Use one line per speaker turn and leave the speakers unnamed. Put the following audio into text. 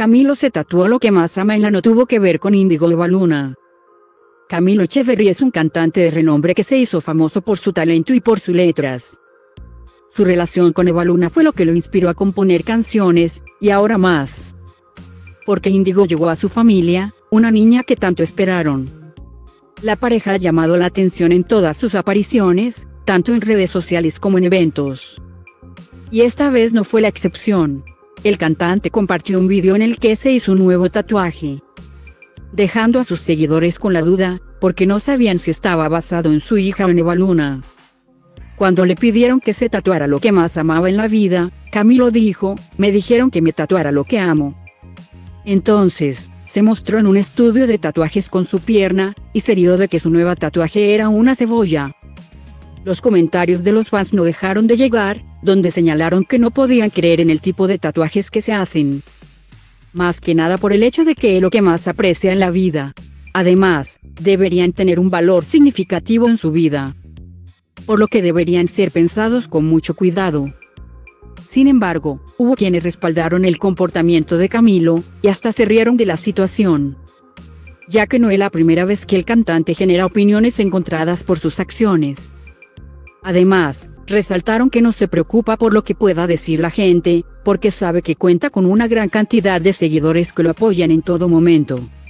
Camilo se tatuó lo que más ama y no tuvo que ver con Índigo Evaluna. Camilo Echeverry es un cantante de renombre que se hizo famoso por su talento y por sus letras. Su relación con Evaluna fue lo que lo inspiró a componer canciones, y ahora más. Porque Índigo llegó a su familia, una niña que tanto esperaron. La pareja ha llamado la atención en todas sus apariciones, tanto en redes sociales como en eventos. Y esta vez no fue la excepción. El cantante compartió un video en el que se hizo un nuevo tatuaje, dejando a sus seguidores con la duda, porque no sabían si estaba basado en su hija o en Evaluna. Cuando le pidieron que se tatuara lo que más amaba en la vida, Camilo dijo: "Me dijeron que me tatuara lo que amo". Entonces, se mostró en un estudio de tatuajes con su pierna, y se rió de que su nueva tatuaje era una cebolla. Los comentarios de los fans no dejaron de llegar, donde señalaron que no podían creer en el tipo de tatuajes que se hacen. Más que nada por el hecho de que es lo que más aprecia en la vida. Además, deberían tener un valor significativo en su vida, por lo que deberían ser pensados con mucho cuidado. Sin embargo, hubo quienes respaldaron el comportamiento de Camilo, y hasta se rieron de la situación, ya que no es la primera vez que el cantante genera opiniones encontradas por sus acciones. Además, resaltaron que no se preocupa por lo que pueda decir la gente, porque sabe que cuenta con una gran cantidad de seguidores que lo apoyan en todo momento.